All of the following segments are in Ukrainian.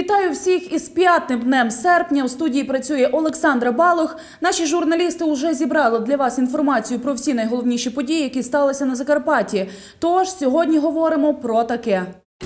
Вітаю всіх із 5-тим днем серпня. У студії працює Олександра Балох. Наші журналісти вже зібрали для вас інформацію про всі найголовніші події, які сталися на Закарпатті. Тож сьогодні говоримо про таке.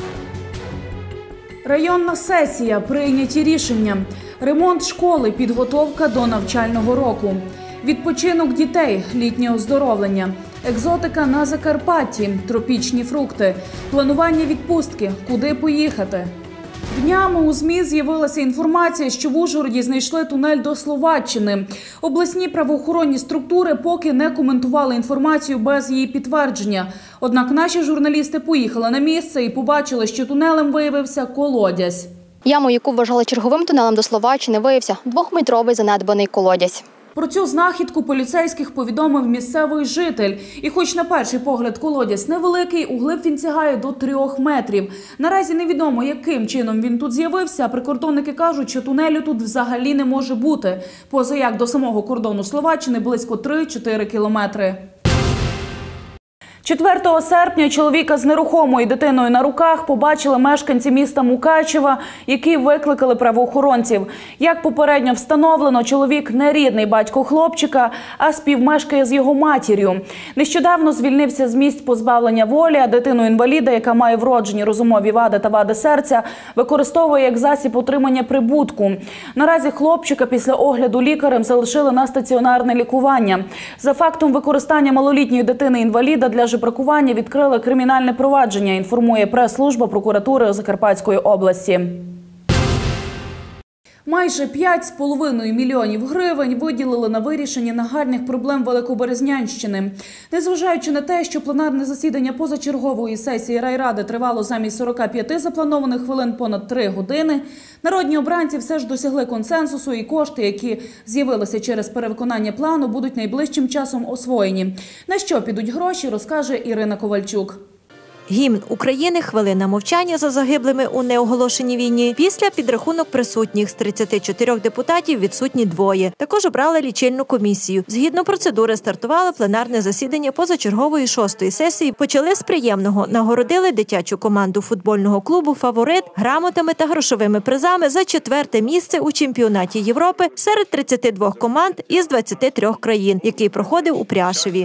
Районна сесія. Прийняті рішення. Ремонт школи. Підготовка до навчального року. Відпочинок дітей. Літнє оздоровлення. Екзотика на Закарпатті. Тропічні фрукти. Планування відпустки. Куди поїхати. Днями у ЗМІ з'явилася інформація, що в Ужгороді знайшли тунель до Словаччини. Обласні правоохоронні структури поки не коментували інформацію без її підтвердження. Однак наші журналісти поїхали на місце і побачили, що тунелем виявився колодязь. Яму, яку вважали черговим тунелем до Словаччини, виявився 2-метровий занедбаний колодязь. Про цю знахідку поліцейських повідомив місцевий житель. І хоч на перший погляд колодязь невеликий, углиб він сягає до 3 метрів. Наразі невідомо, яким чином він тут з'явився, а прикордонники кажуть, що тунелю тут взагалі не може бути. Поза як до самого кордону Словаччини близько 3-4 кілометри. 4 серпня чоловіка з нерухомою дитиною на руках побачили мешканці міста Мукачева, які викликали правоохоронців. Як попередньо встановлено, чоловік не рідний батько хлопчика, а співмешкає з його матір'ю. Нещодавно звільнився з місць позбавлення волі, а дитину-інваліда, яка має вроджені розумові вади та вади серця, використовує як засіб отримання прибутку. Наразі хлопчика після огляду лікарем залишили на стаціонарне лікування. За фактом використання малолітньої дитини-інваліда для жебракування відкрили кримінальне провадження, інформує прес-служба прокуратури Закарпатської області. Майже 5,5 мільйонів гривень виділили на вирішення нагальних проблем Великоберезнянщини. Незважаючи на те, що пленарне засідання позачергової сесії райради тривало замість 45 запланованих хвилин понад 3 години, народні обранці все ж досягли консенсусу, і кошти, які з'явилися через перевиконання плану, будуть найближчим часом освоєні. На що підуть гроші, розкаже Ірина Ковальчук. Гімн України, хвилина мовчання за загиблими у неоголошеній війні. Після підрахунок присутніх з 34 депутатів відсутні 2. Також обрали лічильну комісію. Згідно процедури стартувало пленарне засідання позачергової 6-ї сесії. Почали з приємного. Нагородили дитячу команду футбольного клубу «Фаворит» грамотами та грошовими призами за 4-те місце у чемпіонаті Європи серед 32 команд із 23 країн, який проходив у Пряшеві.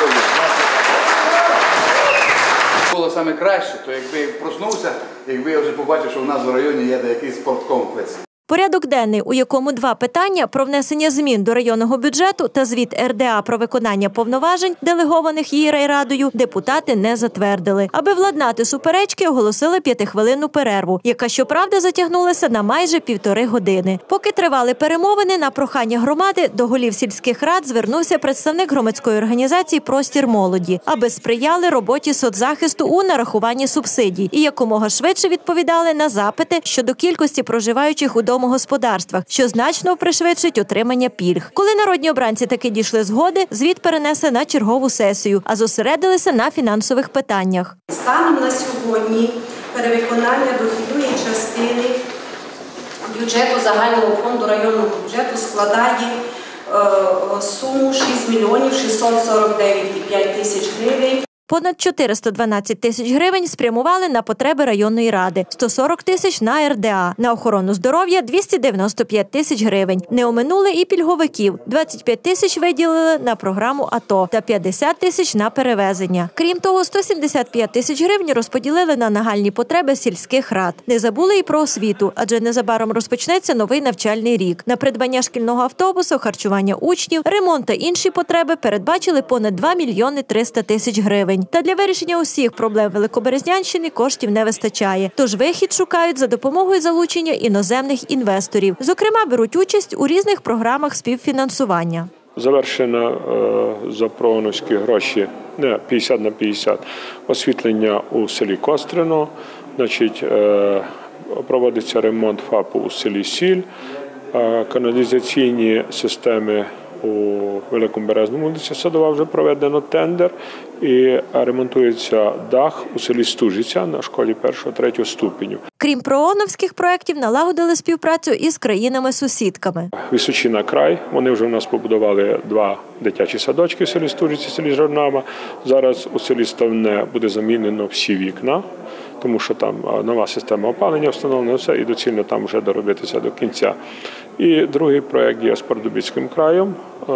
Було саме краще, то якби проснувся, якби я вже побачив, що в нас в районі є якийсь спорткомплекс. Порядок денний, у якому 2 питання про внесення змін до районного бюджету та звіт РДА про виконання повноважень, делегованих її райрадою, депутати не затвердили. Аби владнати суперечки, оголосили 5-хвилинну перерву, яка, щоправда, затягнулася на майже 1,5 години. Поки тривали перемовини, на прохання громади до голів сільських рад звернувся представник громадської організації «Простір молоді», аби сприяли роботі соцзахисту у нарахуванні субсидій і якомога швидше відповідали на запити щодо кількості проживаючих у домогосподарствах, що значно пришвидшить отримання пільг. Коли народні обранці таки дійшли згоди, звіт перенесли на чергову сесію, а зосередилися на фінансових питаннях. Станом на сьогодні перевиконання дохідної частини бюджету загального фонду районного бюджету складає суму 6 мільйонів 649,5 тисяч гривень. Понад 412 тисяч гривень спрямували на потреби районної ради, 140 тисяч – на РДА, на охорону здоров'я – 295 тисяч гривень. Не оминули і пільговиків – 25 тисяч виділили на програму АТО та 50 тисяч на перевезення. Крім того, 175 тисяч гривень розподілили на нагальні потреби сільських рад. Не забули і про освіту, адже незабаром розпочнеться новий навчальний рік. На придбання шкільного автобусу, харчування учнів, ремонт та інші потреби передбачили понад 2 мільйони 300 тисяч гривень. Та для вирішення усіх проблем Великоберезнянщини коштів не вистачає. Тож вихід шукають за допомогою залучення іноземних інвесторів. Зокрема, беруть участь у різних програмах співфінансування. Завершено за прогоновські гроші 50/50 освітлення у селі Кострино. Проводиться ремонт ФАПу у селі Сіль, каналізаційні системи у Великому Березному, вулиця Садова, вже проведено тендер і ремонтується дах у селі Стужиця на школі 1-3 ступеню. Крім прооновських проєктів, налагодили співпрацю із країнами-сусідками. Височина край, вони вже у нас побудували 2 дитячі садочки в селі Стужиця, в селі Жорнама. Зараз у селі Ставне буде замінено всі вікна. тому що там нова система опалення встановлена, все, і доцільно там вже доробитися до кінця. І другий проєкт є з Пардубіцьким краєм,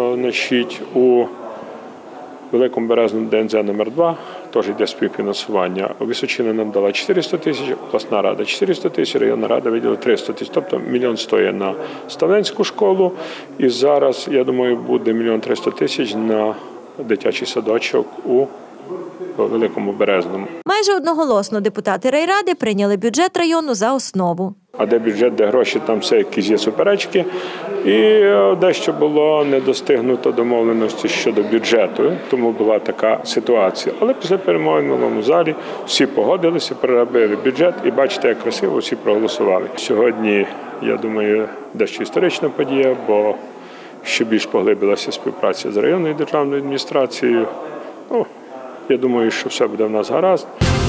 у Великому Березному ДНЗ номер 2, теж йде співфінансування. Височина нам дала 400 тисяч, обласна рада 400 тисяч, районна рада виділила 300 тисяч, тобто 1 мільйон стоїть на Ставленську школу. І зараз, я думаю, буде 1 мільйон 300 тисяч на дитячий садочок у Великому Березному. Майже одноголосно депутати райради прийняли бюджет району за основу. А де бюджет, де гроші, там все якісь є суперечки. І дещо було не достигнуто домовленості щодо бюджету, тому була така ситуація. Але після перемоги в новому залі всі погодилися, переробили бюджет і бачите, як красиво всі проголосували. Сьогодні, я думаю, дещо історична подія, бо ще більш поглибилася співпраця з районною державною адміністрацією. Я думаю, що все буде в нас гаразд.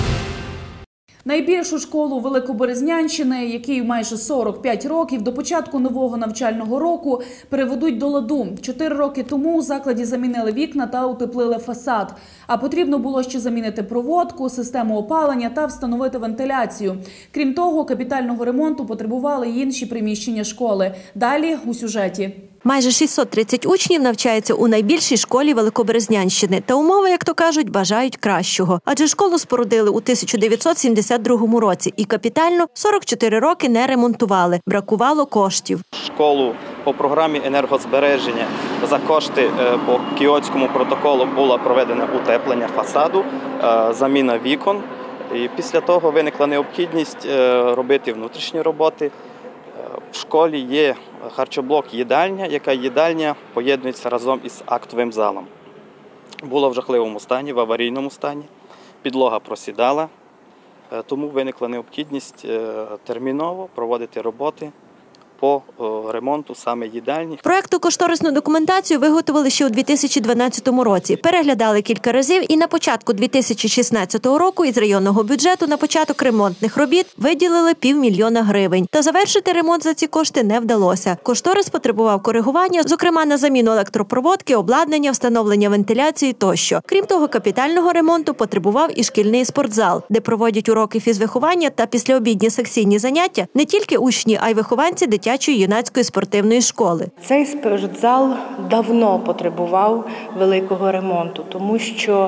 Найбільшу школу Великоберезнянщини, якій майже 45 років, до початку нового навчального року переведуть до ладу. 4 роки тому у закладі замінили вікна та утеплили фасад. А потрібно було ще замінити проводку, систему опалення та встановити вентиляцію. Крім того, капітального ремонту потребували й інші приміщення школи. Далі у сюжеті. Майже 630 учнів навчаються у найбільшій школі Великоберезнянщини. Та умови, як то кажуть, бажають кращого. Адже школу спорудили у 1972 році і капітально 44 роки не ремонтували. Бракувало коштів. Школу по програмі енергозбереження за кошти по Кіотському протоколу було проведено утеплення фасаду, заміна вікон. І після того виникла необхідність робити внутрішні роботи. В школі є харчоблок-їдальня, яка їдальня поєднується разом із актовим залом. Була в жахливому стані, в аварійному стані, підлога просідала, тому виникла необхідність терміново проводити роботи по ремонту саме їдальні. Проекту кошторисну документацію виготовили ще у 2012 році. Переглядали кілька разів і на початку 2016 року із районного бюджету на початок ремонтних робіт виділили 500 000 гривень. Та завершити ремонт за ці кошти не вдалося. Кошторис потребував коригування, зокрема на заміну електропроводки, обладнання, встановлення вентиляції тощо. Крім того, капітального ремонту потребував і шкільний спортзал, де проводять уроки фізвиховання та післяобідні секційні заняття не тільки учні, а й вихованці дитячої юнацької спортивної школи. Цей спортзал давно потребував великого ремонту, тому що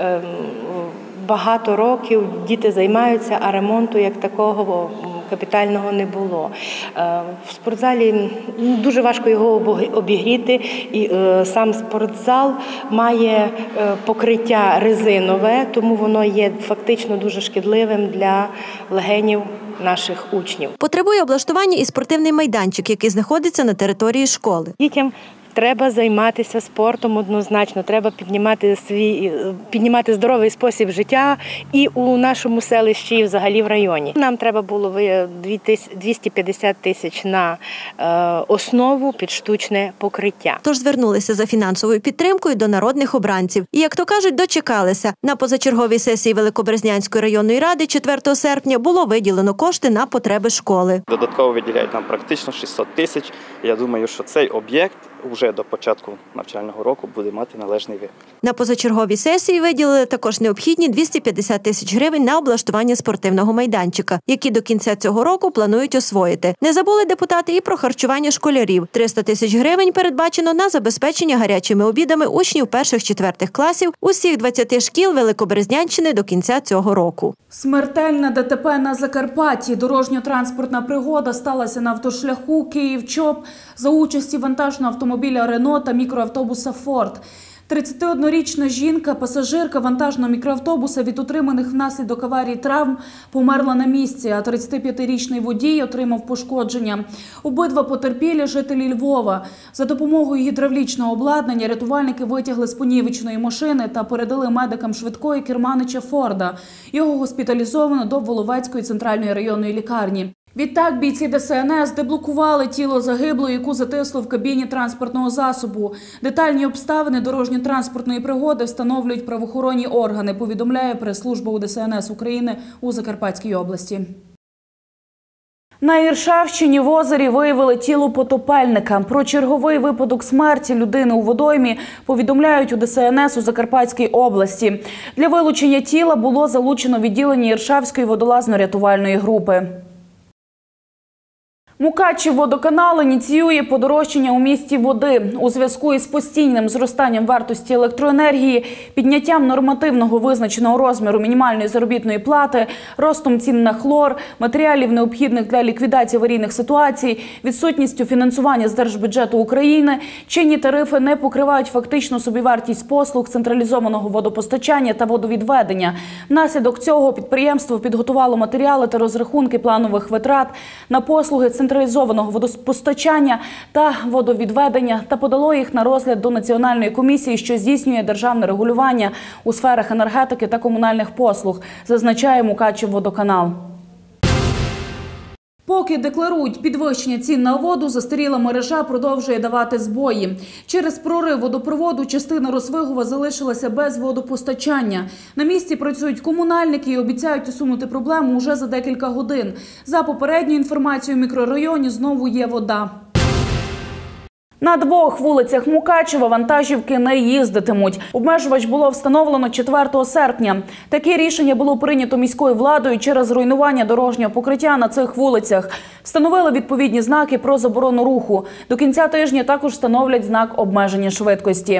багато років діти займаються, а ремонту як такого капітального не було. В спортзалі дуже важко його обігріти, і сам спортзал має покриття резинове, тому воно є фактично дуже шкідливим для легенів наших учнів. Потребує облаштування і спортивний майданчик, який знаходиться на території школи. Дітям треба займатися спортом однозначно, треба піднімати здоровий спосіб життя і у нашому селищі, і взагалі в районі. Нам треба було 250 тисяч на основу під штучне покриття. Тож звернулися за фінансовою підтримкою до народних обранців. І, як то кажуть, дочекалися. На позачерговій сесії Великоберезнянської районної ради 4 серпня було виділено кошти на потреби школи. Додатково виділяють нам практично 600 тисяч. Я думаю, що цей об'єкт вже до початку навчального року буде мати належний вигляд. На позачерговій сесії виділили також необхідні 250 тисяч гривень на облаштування спортивного майданчика, які до кінця цього року планують освоїти. Не забули депутати і про харчування школярів. 300 тисяч гривень передбачено на забезпечення гарячими обідами учнів 1-4 класів усіх 20 шкіл Великоберезнянщини до кінця цього року. Смертельне ДТП на Закарпатті. Дорожньо-транспортна пригода сталася на автошляху Київ-Чоп за участі вантажного автомобіля «Рено» та мікроавтобуса «Форд». 31-річна жінка, пасажирка вантажного мікроавтобуса від отриманих внаслідок аварії травм померла на місці, а 35-річний водій отримав пошкодження. Обидва потерпілі – жителі Львова. За допомогою гідравлічного обладнання рятувальники витягли з понівеченої машини та передали медикам швидкої керманича Форда. Його госпіталізовано до Воловецької центральної районної лікарні. Відтак бійці ДСНС деблокували тіло загиблої, яку затисло в кабіні транспортного засобу. Детальні обставини дорожньо-транспортної пригоди встановлюють правоохоронні органи, повідомляє прес-служба УДСНС України у Закарпатській області. На Іршавщині в озері виявили тіло потопельника. Про черговий випадок смерті людини у водоймі повідомляють у ДСНС у Закарпатській області. Для вилучення тіла було залучено відділення Іршавської водолазно-рятувальної групи. Мукачівводоканал ініціює подорожчання у місті води. У зв'язку із постійним зростанням вартості електроенергії, підняттям нормативного визначеного розміру мінімальної заробітної плати, ростом цін на хлор, матеріалів, необхідних для ліквідації аварійних ситуацій, відсутністю фінансування з Держбюджету України, чинні тарифи не покривають фактичну собівартість послуг централізованого водопостачання та водовідведення. Внаслідок цього підприємство підготувало матеріали та розрахунки планових витрат на послуги централізованого водопостачання та водовідведення та подало їх на розгляд до Національної комісії, що здійснює державне регулювання у сферах енергетики та комунальних послуг, зазначає Мукачівводоканал. Поки декларують підвищення цін на воду, застаріла мережа продовжує давати збої. Через прорив водопроводу частина Росвигова залишилася без водопостачання. На місці працюють комунальники і обіцяють усунути проблему уже за декілька годин. За попередньою інформацією, в мікрорайоні знову є вода. На 2 вулицях Мукачева вантажівки не їздитимуть. Обмежувач було встановлено 4 серпня. Таке рішення було прийнято міською владою через руйнування дорожнього покриття на цих вулицях. Встановили відповідні знаки про заборону руху. До кінця тижня також встановлять знак обмеження швидкості.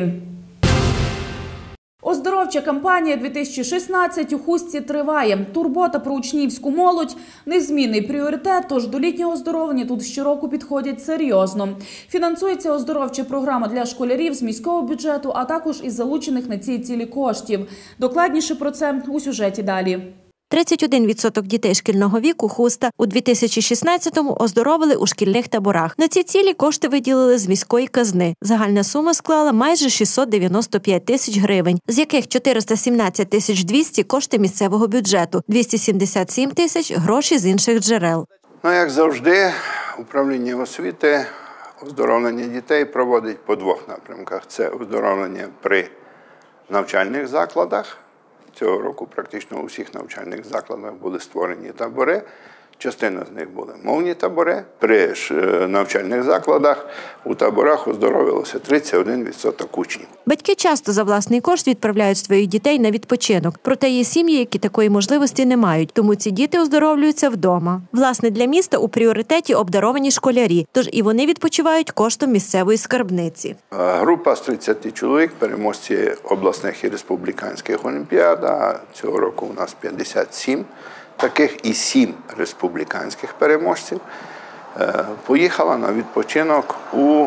Оздоровча кампанія 2016 у Хустці триває. Турбота про учнівську молодь – незмінний пріоритет, тож до літнього оздоровлення тут щороку підходять серйозно. Фінансується оздоровча програма для школярів з міського бюджету, а також із залучених на ці цілі коштів. Докладніше про це у сюжеті далі. 31% дітей шкільного віку Хуста у 2016-му оздоровили у шкільних таборах. На ці цілі кошти виділили з міської казни. Загальна сума склала майже 695 тисяч гривень, з яких 417 тисяч 200 – кошти місцевого бюджету, 277 тисяч – гроші з інших джерел. Як завжди, управління освіти оздоровлення дітей проводить по 2 напрямках. Це оздоровлення при навчальних закладах. Цього року практично у всіх навчальних закладах були створені табори. Частина з них були мовні табори. При навчальних закладах у таборах оздоровилося 31% учнів. Батьки часто за власний кошт відправляють своїх дітей на відпочинок. Проте є сім'ї, які такої можливості не мають, тому ці діти оздоровлюються вдома. Власне, для міста у пріоритеті обдаровані школярі, тож і вони відпочивають коштом місцевої скарбниці. Група з 30 чоловік, переможці обласних і республіканських олімпіад, а цього року у нас 57 таких і 7 республіканських переможців, поїхала на відпочинок у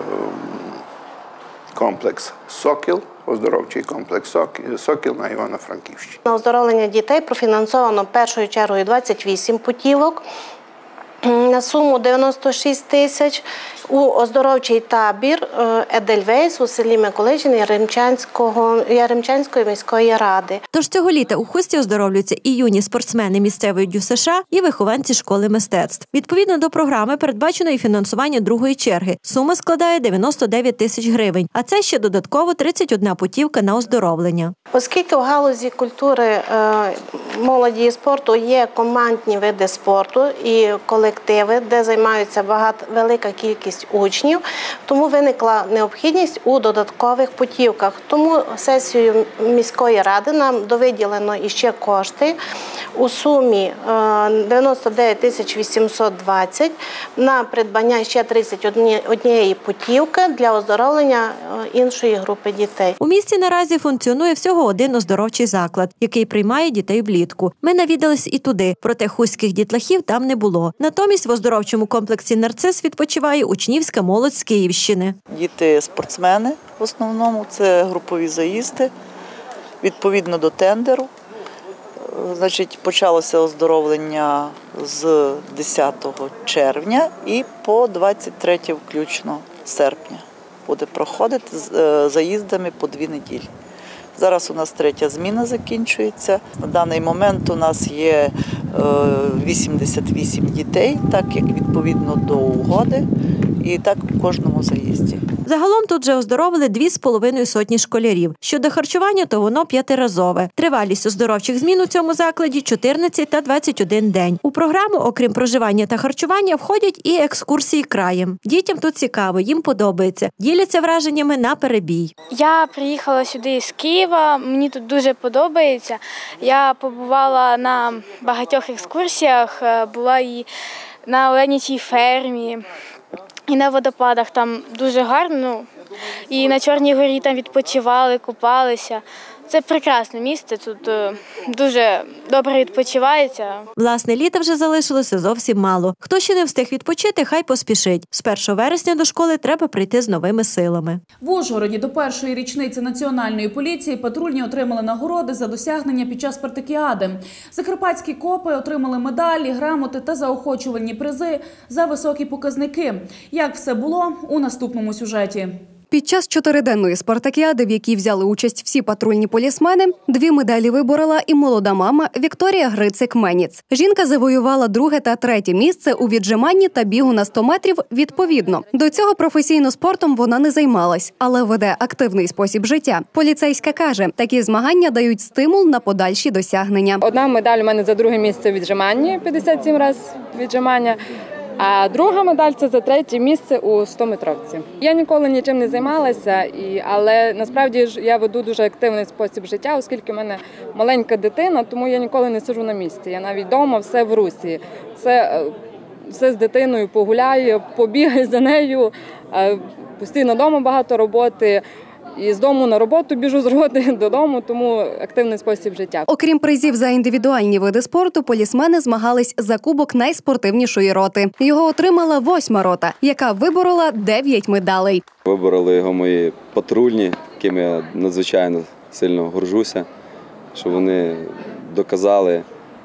комплекс «Сокіл», оздоровчий комплекс «Сокіл» на Івано-Франківщині. На оздоровлення дітей профінансовано першою чергою 28 путівок на суму 96 тисяч у оздоровчий табір «Едельвейс» у селі Миколичин Яремчанської міської ради. Тож цього літа у Хусті оздоровлюються і юні спортсмени місцевої ДЮСШ, і вихованці школи мистецтв. Відповідно до програми передбачено і фінансування другої черги. Сума складає 99 тисяч гривень, а це ще додатково 31 путівка на оздоровлення. Оскільки в галузі культури, молоді і спорту є командні види спорту і колективи, де займаються велика кількість учнів, тому виникла необхідність у додаткових путівках. Тому сесією міської ради нам довиділено іще кошти у сумі 99 тисяч 820 на придбання ще 31 путівки для оздоровлення іншої групи дітей. У місті наразі функціонує всього один оздоровчий заклад, який приймає дітей влітку. Ми навідались і туди, проте хуських дітлахів там не було. Натомість в оздоровчому комплексі «Нарцис» відпочиває учнівська молодь з Київщини. Діти-спортсмени в основному, це групові заїзди, відповідно до тендеру. Почалося оздоровлення з 10 червня і по 23 включно серпня. Буде проходити з заїздами по 2 неділі. Зараз у нас 3-я зміна закінчується. На даний момент у нас є 88 дітей, так як відповідно до угоди, і так у кожному заїзді. Загалом тут вже оздоровили 2,5 сотні школярів. Щодо харчування, то воно 5-разове. Тривалість оздоровчих змін у цьому закладі 14 та 21 день. У програму, окрім проживання та харчування, входять і екскурсії краєм. Дітям тут цікаво, їм подобається. Діляться враженнями на перебій. Я приїхала сюди з Києва, мені тут дуже подобається. Я побувала на багатьох екскурсіях, була і на оленячій фермі, і на водопадах, там дуже гарно. І на Чорній горі там відпочивали, купалися. Це прекрасне місце, тут дуже добре відпочивається. Власне, літа вже залишилося зовсім мало. Хто ще не встиг відпочити, хай поспішить. З 1 вересня до школи треба прийти з новими силами. В Ужгороді до першої річниці Національної поліції патрульні отримали нагороди за досягнення під час спартакіади. Закарпатські копи отримали медалі, грамоти та заохочувальні призи за високі показники. Як все було – у наступному сюжеті. Під час 4-денної спартакіади, в якій взяли участь всі патрульні полісмени, 2 медалі виборола і молода мама Вікторія Грицик-Меніц. Жінка завоювала 2 та 3 місце у віджиманні та бігу на 100 метрів відповідно. До цього професійно спортом вона не займалась, але веде активний спосіб життя. Поліцейська каже, такі змагання дають стимул на подальші досягнення. Одна медаль у мене за 2 місце у віджиманні, 57 разів віджимання. А друга медаль – це за 3 місце у 100-метровці. Я ніколи нічим не займалася, але насправді я веду дуже активний спосіб життя, оскільки в мене маленька дитина, тому я ніколи не сиджу на місці. Я навіть вдома все в русі. Все з дитиною погуляю, побігаю за нею, постійно вдома багато роботи. І з дому на роботу біжу, з роботи додому, тому активний спосіб життя. Окрім призів за індивідуальні види спорту, полісмени змагались за кубок найспортивнішої роти. Його отримала 8-ма рота, яка виборола 9 медалей. Вибороли його мої патрульні, якими я надзвичайно сильно горжуся, що вони доказали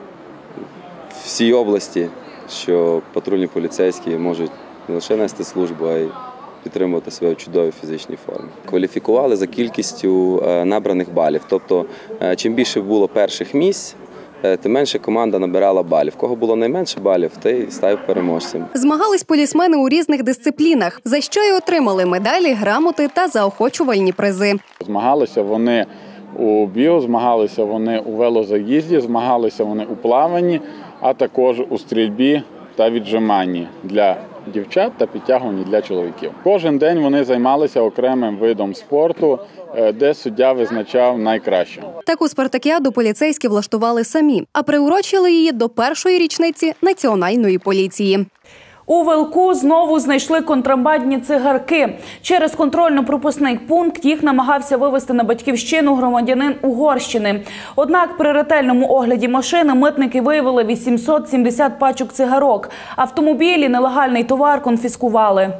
всій області, що патрульні поліцейські можуть не лише нести службу, а й підтримувати себе в чудовій фізичній формі. Кваліфікували за кількістю набраних балів. Тобто, чим більше було перших місць, тим менше команда набирала балів. Кого було найменше балів, той став переможцем. Змагались полісмени у різних дисциплінах, за що й отримали медалі, грамоти та заохочувальні призи. Змагалися вони у бігу, змагалися вони у велозаїзді, змагалися вони у плаванні, а також у стрільбі та віджиманні для дівчат та підтягуванні для чоловіків. Кожен день вони займалися окремим видом спорту, де суддя визначав найкращого. Таку спартакіаду поліцейські влаштували самі, а приурочили її до першої річниці Національної поліції. У Велку знову знайшли контрабандні цигарки. Через контрольно-пропускний пункт їх намагався вивезти на батьківщину громадянин Угорщини. Однак при ретельному огляді машини митники виявили 870 пачок цигарок. Автомобіль і нелегальний товар конфіскували.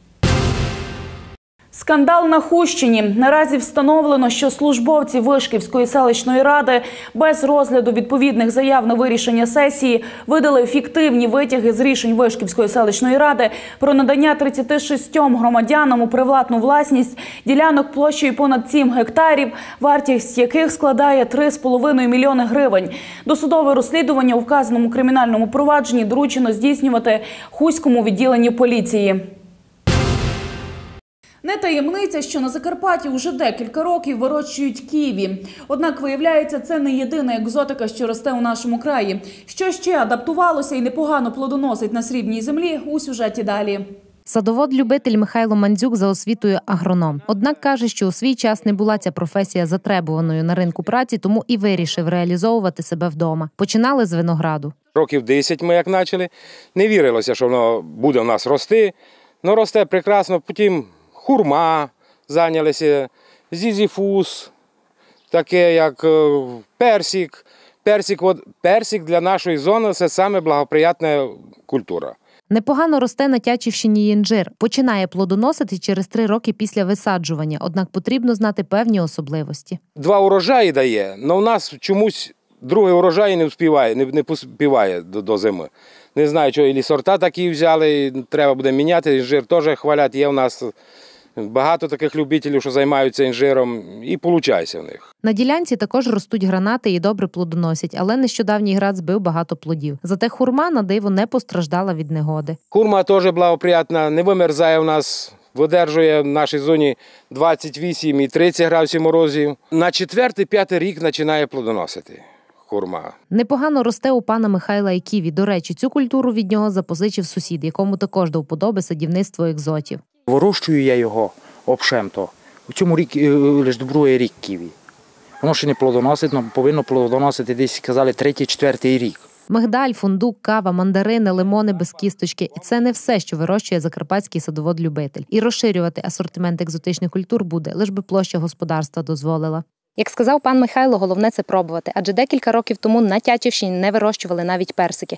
Скандал на Хустині. Наразі встановлено, що службовці Вишківської селищної ради без розгляду відповідних заяв на вирішення сесії видали фіктивні витяги з рішень Вишківської селищної ради про надання 36 громадянам у приватну власність ділянок площею понад 7 гектарів, вартість яких складає 3,5 мільйони гривень. Досудове розслідування у вказаному кримінальному провадженні доручено здійснювати Хуському відділенню поліції. Не таємниця, що на Закарпатті уже декілька років вирощують ківі. Однак, виявляється, це не єдина екзотика, що росте у нашому краї. Що ще адаптувалося і непогано плодоносить на срібній землі – у сюжеті далі. Садовод-любитель Михайло Мандзюк за освітою агроном. Однак каже, що у свій час не була ця професія затребуваною на ринку праці, тому і вирішив реалізовувати себе вдома. Починали з винограду. Років 10 ми як почали. Не вірилося, що воно буде у нас рости. Ну, росте прекрасно, потім хурма зайнялися, зізіфус, таке як персик. Персик для нашої зони – це саме благоприятна культура. Непогано росте на Тячівщині інжир. Починає плодоносити через 3 роки після висаджування, однак потрібно знати певні особливості. 2 урожаї дає, але у нас чомусь другий урожай не поспіває до зими. Не знаю, чого, і сорта такі взяли, треба буде міняти, інжир теж хвалять, є у нас Багато таких любителів, що займаються інжиром, і виходить в них. На ділянці також ростуть гранати і добре плодоносять, але нещодавній град збив багато плодів. Зате хурма, на диво, не постраждала від негоди. Хурма теж благоприятна, не вимерзає у нас, видержує в нашій зоні 28 і 30 градусів морозів. На 4-5 рік починає плодоносити хурма. Непогано росте у пана Михайла і ківі. До речі, цю культуру від нього запозичив сусід, якому також до вподоби садівництво екзотів. Вирощую я його обшемто. У цьому лише другий рік ківі. Воно ще не плодоносить, але повинно плодоносити десь, казали, 3-4 рік. Мигдаль, фундук, кава, мандарини, лимони без кісточки – і це не все, що вирощує закарпатський садовод-любитель. І розширювати асортимент екзотичних культур буде, лиш би площа господарства дозволила. Як сказав пан Михайло, головне – це пробувати, адже декілька років тому на Тячівщині не вирощували навіть персики.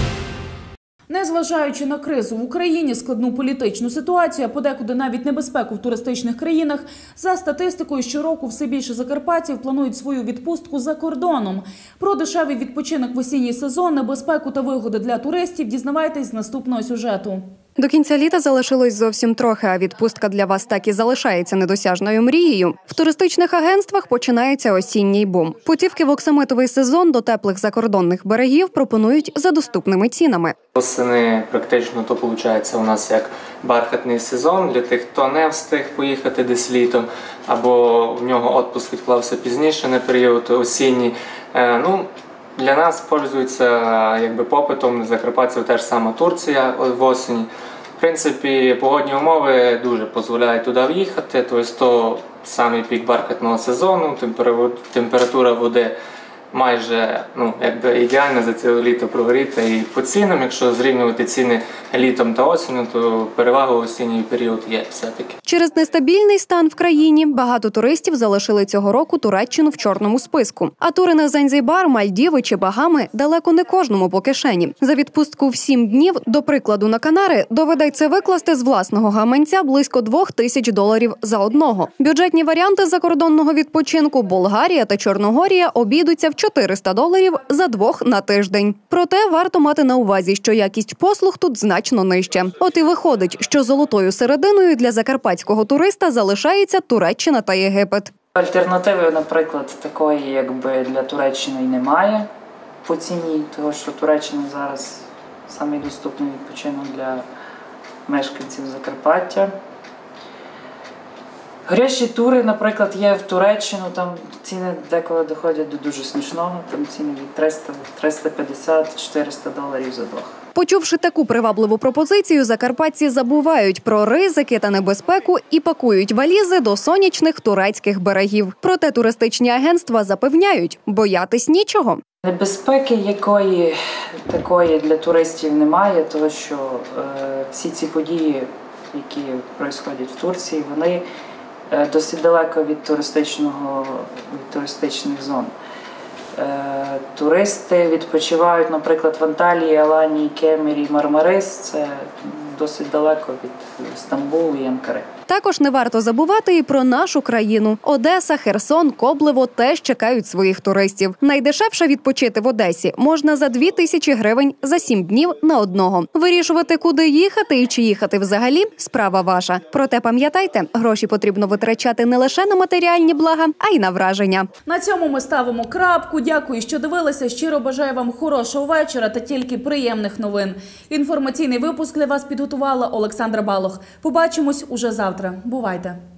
Незважаючи на кризу в Україні, складну політичну ситуацію, а подекуди навіть небезпеку в туристичних країнах, за статистикою щороку все більше закарпатців планують свою відпустку за кордоном. Про дешевий відпочинок в осінній сезон, небезпеку та вигоди для туристів дізнавайтесь з наступного сюжету. До кінця літа залишилось зовсім трохи, а відпустка для вас так і залишається недосяжною мрією. В туристичних агентствах починається осінній бум. Путівки в оксамитовий сезон до теплих закордонних берегів пропонують за доступними цінами. Восени практично то виходить у нас як бархатний сезон для тих, хто не встиг поїхати десь літом, або в нього відпуск відклався пізніше на період осінній. Для нас пользується попитом закарпатців теж сама Турція в осені. В принципі, погодні умови дуже дозволяють туди в'їхати, тобто самий пік бархатного сезону, температура води майже ідеально за це літо прогріта. І по цінам, якщо зрівнювати ціни літом та осінню, то перевага в осінній період є все-таки. Через нестабільний стан в країні багато туристів залишили цього року Туреччину в чорному списку. А тури на Занзібар, Мальдіви чи Багами далеко не кожному по кишені. За відпустку в 7 днів, до прикладу, на Канари, доведеться викласти з власного гаманця близько $2000 за одного. Бюджетні варіанти закордонного відпочинку Болгарія та Чорногорія обійдуться в $400 за 2 на тиждень. Проте варто мати на увазі, що якість послуг тут значно нижча. От і виходить, що золотою серединою для закарпатського туриста залишається Туреччина та Єгипет. Альтернативи, наприклад, такої для Туреччини й немає по ціні, тому що Туреччина зараз самий доступний відпочинок для мешканців Закарпаття. Горящі тури, наприклад, є в Туреччину, там ціни деколи доходять до дуже смішного, там ціни від $350-400 за 2. Почувши таку привабливу пропозицію, закарпатці забувають про ризики та небезпеку і пакують валізи до сонячних турецьких берегів. Проте туристичні агентства запевняють, боятись нічого. Небезпеки якої такої для туристів немає, тому що всі ці події, які відбуваються в Турції, вони досить далеко від туристичних зон. Туристи відпочивають, наприклад, в Анталії, Аланії, Кемері, Мармарис. Це досить далеко від Стамбулу і Анкари. Також не варто забувати і про нашу країну. Одеса, Херсон, Коблево теж чекають своїх туристів. Найдешевше відпочити в Одесі можна за 2000 гривень за 7 днів на одного. Вирішувати, куди їхати і чи їхати взагалі – справа ваша. Проте пам'ятайте, гроші потрібно витрачати не лише на матеріальні блага, а й на враження. На цьому ми ставимо крапку. Дякую, що дивилися. Щиро бажаю вам хорошого вечора та тільки приємних новин. Інформаційний випуск для вас підготувала Олександра Балох. Побачимось уже завтра. Бувайте!